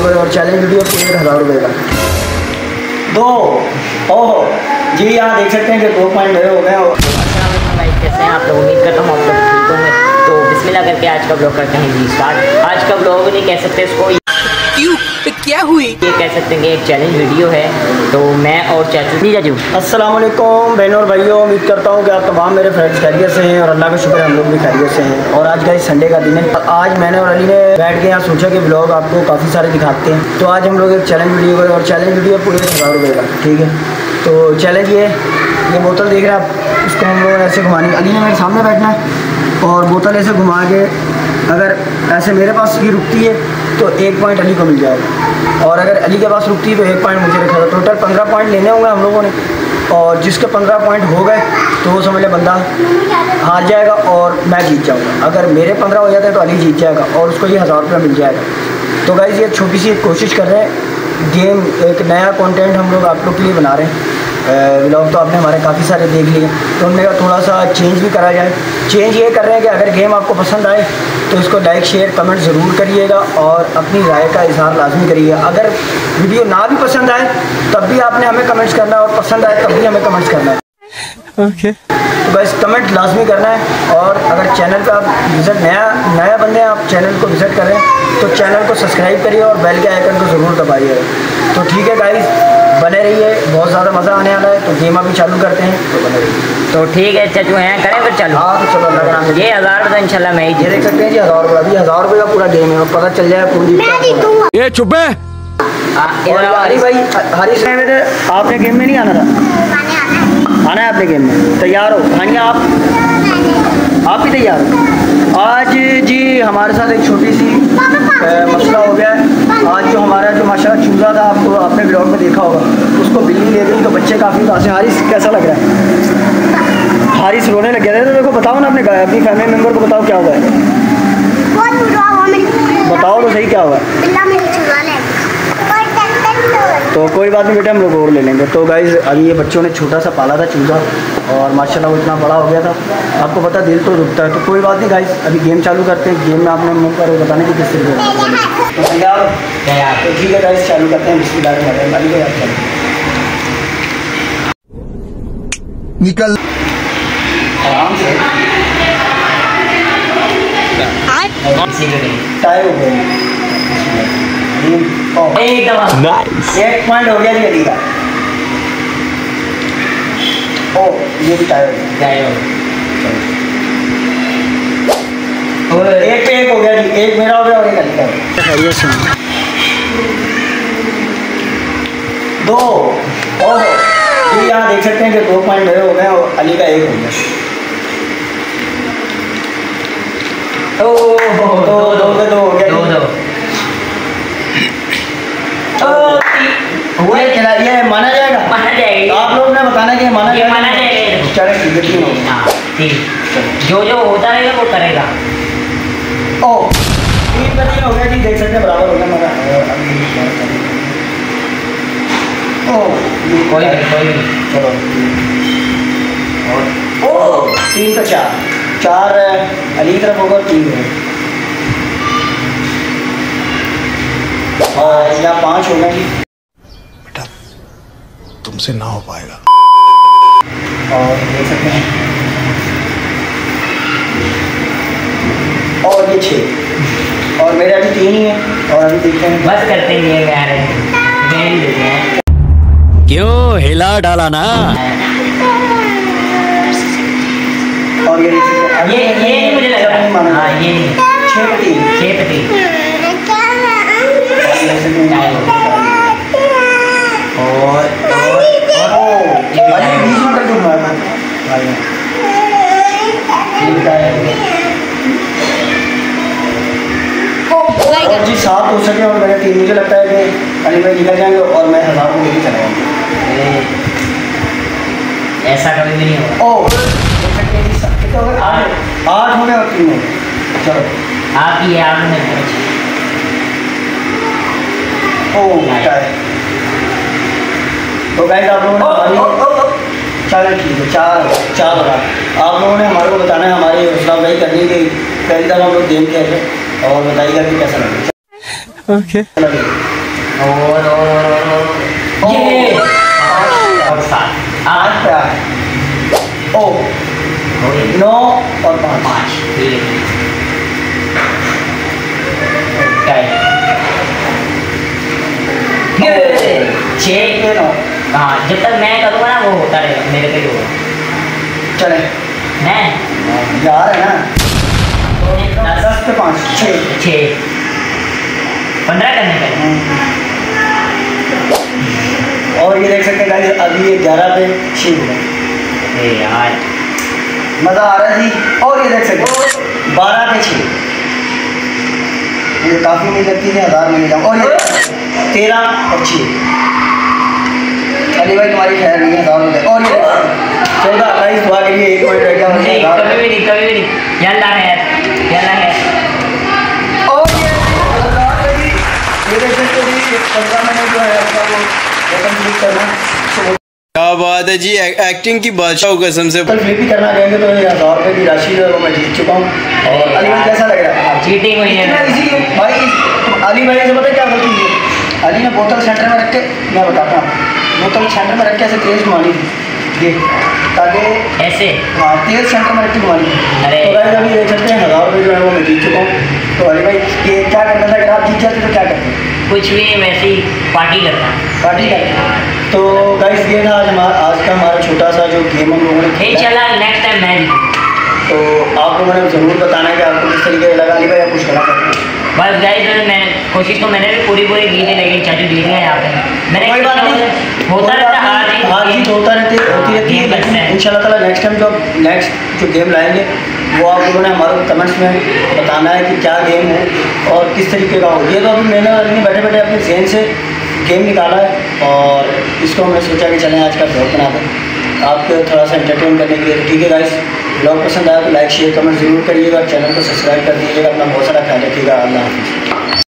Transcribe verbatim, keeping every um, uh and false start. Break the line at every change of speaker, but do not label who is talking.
Video का और challenge video पूरे हज़ार रुपये का दो। ओहो जी, यहाँ देख सकते हैं कि दो पॉइंट मेरे हो गए। और
कैसे हैं आप लोग? उम्मीद करता हूँ आप लोग ठीक होंगे। तो बिस्मिल्लाह करके आज का ब्लॉग करते हैं जी स्टार्ट। आज का ब्लॉग नहीं कह सकते इसको,
क्यों तो क्या हुई,
ये कह सकते हैं कि एक चैलेंज वीडियो है। तो मैं और चाचू जी चाचू
अस्सलाम वालेकुम बहनों और भाइयों, उम्मीद करता हूँ कि आप तमाम मेरे फ्रेंड्स खैरियत से हैं और अल्लाह का शुक्र है हम लोग भी खैरियत से हैं। और आज का इस संडे का दिन है। आज मैंने और अली ने बैठ के यहाँ सोचा कि ब्लॉग आपको काफ़ी सारे दिखाते हैं। तो आज हम लोग एक चैलेंज वीडियो करें और चैलेंज वीडियो पूरे हज़ार रुपये का, ठीक है। तो चैलेंज ये ये बोतल देख रहे हैं आप, उसको हम लोग ऐसे घुमानी। अली ने मेरे सामने बैठना है और बोतल ऐसे घुमा के अगर ऐसे मेरे पास ये रुकती है तो एक पॉइंट अली को मिल जाएगा, और अगर अली के पास रुकती है तो एक पॉइंट मुझे रखा था। टोटल पंद्रह पॉइंट लेने होंगे हम लोगों ने, और जिसके पंद्रह पॉइंट हो गए तो वो समझ ले बंदा हार जाएगा और मैं जीत जाऊँगा। अगर मेरे पंद्रह हो जाते हैं तो अली जीत जाएगा और उसको ये हज़ार रुपये मिल जाएगा। तो गाइस ये छोटी सी एक कोशिश कर रहे हैं, गेम एक नया कंटेंट हम लोग आप लोग के लिए बना रहे हैं। व्लॉग तो आपने हमारे काफ़ी सारे देख लिए, तो हमने कहा थोड़ा सा चेंज भी करा जाए। चेंज ये कर रहे हैं कि अगर गेम आपको पसंद आए तो इसको लाइक शेयर कमेंट ज़रूर करिएगा और अपनी राय का इजहार लाजमी करिएगा। अगर वीडियो ना भी पसंद आए तब भी आपने हमें कमेंट्स करना है, और पसंद आए तब भी हमें कमेंट्स करना है। Okay okay. तो बस कमेंट लाजमी करना है। और अगर चैनल पे आप विज़िट नया नया बंदे हैं, आप चैनल को विज़िट करें तो चैनल को सब्सक्राइब करिए और बेल के आइकन को ज़रूर दबाइए। तो ठीक है गाइस, बने रहिए, बहुत ज़्यादा मज़ा आने वाला है। तो गेम अभी चालू करते हैं, तो बने रहिए।
तो ठीक है चाचू हैं, करें फिर चालू।
हाँ तो चलो अल्लाह,
ये हज़ार रुपये इंशाल्लाह मैं ही
ये देख सकते हैं जी, हज़ार रुपये अभी हज़ार रुपये का पूरा गेम है, पता चल जाए पूरी।
ये चुप है।
हरी भाई हरीश ने आपने गेम में नहीं आना था, आना है आपने गेम में, तैयार हो? हानिया आप आप भी तैयार हो? आज जी हमारे साथ एक छोटी सी मसला हो गया है। आज जो हमारा जो माशाल्लाह चूज़ा था, आपको आपने ब्लॉग में देखा होगा, उसको बिल्ली ले गई तो बच्चे काफ़ी उदास हैं। हारिस कैसा लग रहा है? हारिस रोने लग गया था। तो देखो बताओ ना अपने अपनी फैमिली मेम्बर को बताओ क्या हुआ है, बताओ तो सही क्या हुआ है। तो कोई बात नहीं बेटा, हम लोग और ले लेंगे। तो गाइज़ अभी ये बच्चों ने छोटा सा पाला था चूज़ा और माशाल्लाह वो इतना बड़ा हो गया था, आपको पता दिल तो रुकता है। तो कोई बात नहीं गाइज़, अभी गेम चालू करते हैं। गेम में आपने मुँह पर बताने की किस तरीके से तो तैयार तो ठीक है गाइज़, चालू करते हैं। बिस्मिल्लाह
निकल
आराम से, टाइम हो गया एक पॉइंट हो गया जी अली का। ओ ये भी टायर एक पे एक हो गया जी, एक मेरा हो गया और एक अली का। दो। ओह जी, यहाँ देख सकते हैं कि दो पॉइंट मेरे हो गए और अली का एक हो गया। ओ दो दो पे दो हो गया जी। हुआ चला, ये माना जाएगा,
माना जाएगा।
आप लोग ने बताना कि माना
ये माना जाएगा।
चलो ठीक है, तीन हो गया।
हाँ ठीक, जो जो होता रहेगा वो करेगा।
ओ तीन का तीन हो गया जी, देख सकते हैं बराबर हो गया हमारा। ओ
कोई नहीं कोई नहीं,
चलो और ओ तीन का चार, चार अली की तरफ होगा, तीन है और यहाँ पाँच हो गए जी।
बेटा तुमसे ना हो पाएगा।
और देख सकते हैं और ये छः, और मेरे अभी तीन ही है। और अभी देखते हैं,
बस करते हैं ये यार, गेम देते हैं।
क्यों हिला डाला ना।
और ये देख सकते हैं,
ये ये मुझे लग रहा है,
माना
हाँ ये नहीं,
छः पे तीन,
छः पे तीन।
और और ओ अरे बीच में कर दूंगा मैं भाई और जी सात हो सके और मेरे तीन, मुझे लगता है कि अली भाई निकल जाएंगे और मैं हज़ार को लेके चला जाऊँगा।
ऐसा कभी भी नहीं होगा।
ओ कितने हो गए? आठ आठ हो गए और तीन हो गए। चलो
आप ही आपने
ओ क्या है। तो गाइस आप लोगों ने हमारी चलो ठीक है, चार चार बता आप लोगों ने हमारे को बताना है, हमारी हौसला अफजाई करनी कि पहली दफ़ा हम लोग गेम खेल रहे हैं और बताइएगा कि कैसा लगे।
ओके
और और और और और ये और सात
आठ पे आठ ओ नौ और पाँच
पाँच ठीक है छः
नौ।
हाँ जब तक मैं करूँगा ना वो होता रहेगा मेरे पे ही होगा
चले
मैं
यार है ना दस पे पाँच छः
छः पंद्रह करने का
और ये देख सकते हैं गाइस अभी ये ग्यारह पे छः हुआ।
अरे यार
मज़ा आ रहा है जी। और ये देख सकते हैं बारह पे छः ये काफ़ी उम्मीद लगती है हज़ार में जाऊँ। और ये तेरह और छः अली भाई तुम्हारी खैर नहीं है हज़ार में। और ये चौदह अट्ठाईस दुआ के लिए एक मिनट रह गया मुझे
नहीं
हज़ार।
कभी भी नहीं कभी भी नहीं यल्ला है यल्ला है
और ये हज़ार में भी ये देख सकते हैं जी पंद्रह मिनट जो है अपना वो कंप्लीट करना तो
क्या बात है जी, एक्टिंग की बादशाह कसम से।
कल फ्लिप भी करना चाहेंगे तो ये हज़ार रुपये की राशि है वो मैं जीत चुका हूँ। और अली भाई कैसा लग रहा है?
चीटिंग हुई है
इतना इजी भाई इस- अली भाई से पता है क्या गलती है? अली ने बोतल सेंटर में रख के मैं बताता हूँ बोतल सेंटर में रख के ऐसे तेज घुमानी थी ये ताकि
ऐसे
हाँ तेज सेंटर में रख के घुमानी थी।
अरे।
तो भाई अभी देख सकते हैं हज़ार रुपये जो है वो मैं जीत चुका हूँ। तो अली भाई ये क्या करना था अगर आप जीत जाते तो क्या करते?
कुछ भी वैसे ही पार्टी करना
पार्टी करते। तो गाइस ये ना आज हमारा आज का हमारा छोटा सा जो गेम हम लोगों ने
नहीं
खेला
चला नेक्स्ट टाइम मैं जीतूँ।
तो आप लोगों ने ज़रूर बताना है कि आपको किस तरीके से लगा। अली भाई आप कुछ कहना चाहते हैं?
बस गाइस मैं कोशिश तो मैंने भी पूरी पूरी की थी लेकिन चाचू जीत गए यहाँ पे मैंने
कोई बात नहीं
होता रहता हार जीत
हार जीत होता रहती है होती रहती है
गेम बचता है।
इंशाल्लाह ताला नेक्स्ट टाइम जो नेक्स्ट जो गेम लाएंगे वो आप लोगों ने हमारे कमेंट्स में बताना है कि क्या गेम हो और किस तरीके का हो। ये तो अभी मैंने और अली ने बैठे बैठे अपने जहन से गेम निकाला है और इसको हमने सोचा कि चलें आज का ब्लॉग बना दें आपको थोड़ा सा एंटरटेन करने के लिए। ठीक है गाइस ब्लॉग पसंद आया तो लाइक शेयर कमेंट ज़रूर करिएगा, चैनल को सब्सक्राइब कर दीजिएगा। अपना बहुत सारा ख्याल रखिएगा। अल्लाह हाफिज़।